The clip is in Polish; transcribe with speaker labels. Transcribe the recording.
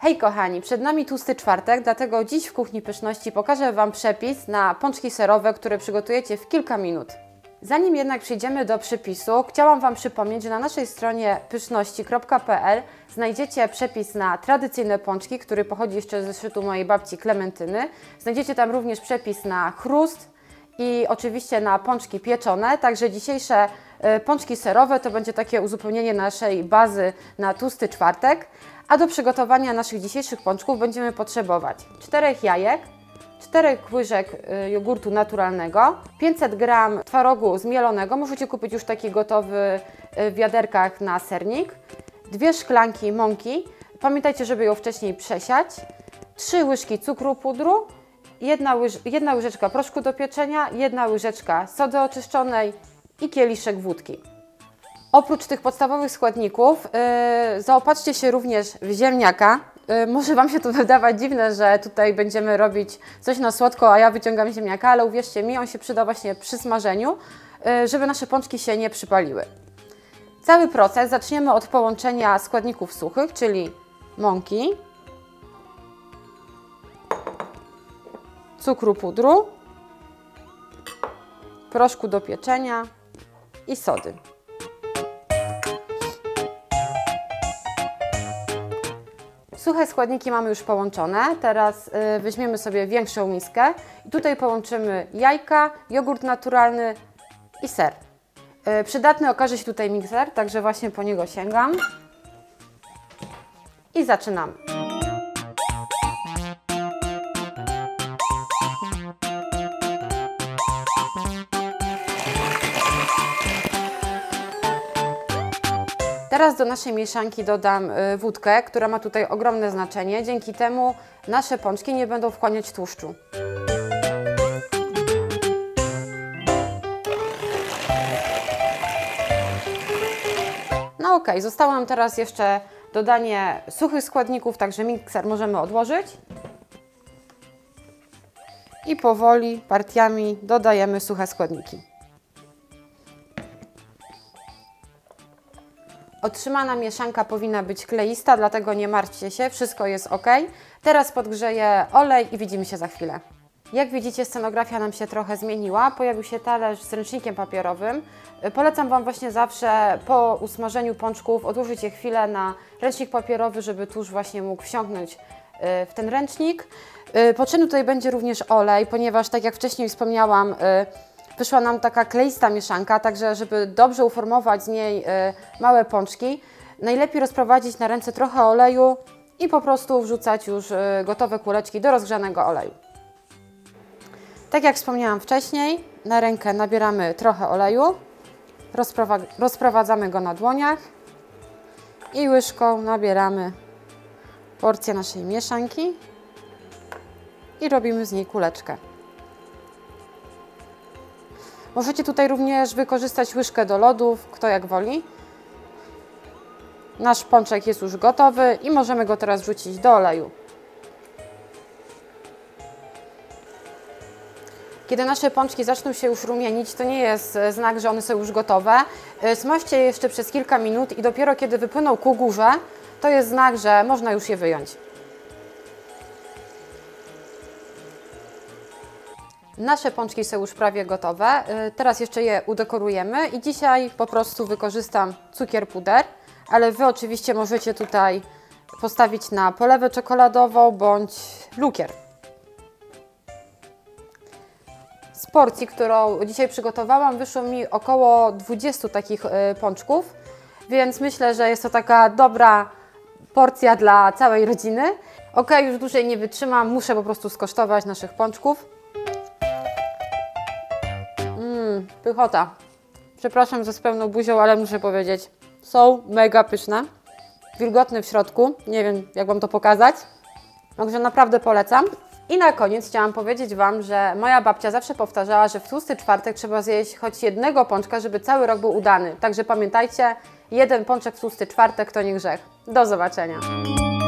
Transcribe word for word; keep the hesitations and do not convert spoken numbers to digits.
Speaker 1: Hej kochani, przed nami tłusty czwartek, dlatego dziś w Kuchni Pyszności pokażę Wam przepis na pączki serowe, które przygotujecie w kilka minut. Zanim jednak przejdziemy do przepisu, chciałam Wam przypomnieć, że na naszej stronie pyszności kropka p l znajdziecie przepis na tradycyjne pączki, który pochodzi jeszcze ze zeszytu mojej babci Klementyny. Znajdziecie tam również przepis na chrust i oczywiście na pączki pieczone, także dzisiejsze pączki serowe to będzie takie uzupełnienie naszej bazy na tłusty czwartek. A do przygotowania naszych dzisiejszych pączków będziemy potrzebować czterech jajek, czterech łyżek jogurtu naturalnego, pięćset gramów twarogu zmielonego, możecie kupić już taki gotowy w wiaderkach na sernik, dwie szklanki mąki, pamiętajcie, żeby ją wcześniej przesiać, trzy łyżki cukru pudru, jedna, łyż, jedna łyżeczka proszku do pieczenia, jedna łyżeczka sody oczyszczonej i kieliszek wódki. Oprócz tych podstawowych składników yy, zaopatrzcie się również w ziemniaka. Yy, może Wam się to wydawać dziwne, że tutaj będziemy robić coś na słodko, a ja wyciągam ziemniaka, ale uwierzcie mi, on się przyda właśnie przy smażeniu, yy, żeby nasze pączki się nie przypaliły. Cały proces zaczniemy od połączenia składników suchych, czyli mąki, cukru pudru, proszku do pieczenia i sody. Suche składniki mamy już połączone, teraz y, weźmiemy sobie większą miskę i tutaj połączymy jajka, jogurt naturalny i ser. Y, przydatny okaże się tutaj mikser, także właśnie po niego sięgam i zaczynamy. Teraz do naszej mieszanki dodam wódkę, która ma tutaj ogromne znaczenie. Dzięki temu nasze pączki nie będą wchłaniać tłuszczu. No ok, zostało nam teraz jeszcze dodanie suchych składników, także mikser możemy odłożyć. I powoli, partiami dodajemy suche składniki. Otrzymana mieszanka powinna być kleista, dlatego nie martwcie się, wszystko jest ok. Teraz podgrzeję olej i widzimy się za chwilę. Jak widzicie, scenografia nam się trochę zmieniła. Pojawił się talerz z ręcznikiem papierowym. Polecam Wam właśnie zawsze po usmażeniu pączków odłożyć je chwilę na ręcznik papierowy, żeby tłuszcz właśnie mógł wsiąknąć w ten ręcznik. Potrzebny tutaj będzie również olej, ponieważ tak jak wcześniej wspomniałam, wyszła nam taka kleista mieszanka, także żeby dobrze uformować z niej małe pączki, najlepiej rozprowadzić na ręce trochę oleju i po prostu wrzucać już gotowe kuleczki do rozgrzanego oleju. Tak jak wspomniałam wcześniej, na rękę nabieramy trochę oleju, rozprowadzamy go na dłoniach i łyżką nabieramy porcję naszej mieszanki i robimy z niej kuleczkę. Możecie tutaj również wykorzystać łyżkę do lodów, kto jak woli. Nasz pączek jest już gotowy i możemy go teraz wrzucić do oleju. Kiedy nasze pączki zaczną się już rumienić, to nie jest znak, że one są już gotowe. Smażcie je jeszcze przez kilka minut i dopiero kiedy wypłyną ku górze, to jest znak, że można już je wyjąć. Nasze pączki są już prawie gotowe, teraz jeszcze je udekorujemy i dzisiaj po prostu wykorzystam cukier puder, ale Wy oczywiście możecie tutaj postawić na polewę czekoladową bądź lukier. Z porcji, którą dzisiaj przygotowałam, wyszło mi około dwudziestu takich pączków, więc myślę, że jest to taka dobra porcja dla całej rodziny. Ok, już dłużej nie wytrzymam, muszę po prostu skosztować naszych pączków. Mmm, pychota. Przepraszam za z pełną buzią, ale muszę powiedzieć, są mega pyszne. Wilgotne w środku, nie wiem jak Wam to pokazać. Także naprawdę polecam. I na koniec chciałam powiedzieć Wam, że moja babcia zawsze powtarzała, że w tłusty czwartek trzeba zjeść choć jednego pączka, żeby cały rok był udany. Także pamiętajcie, jeden pączek w tłusty czwartek to nie grzech. Do zobaczenia.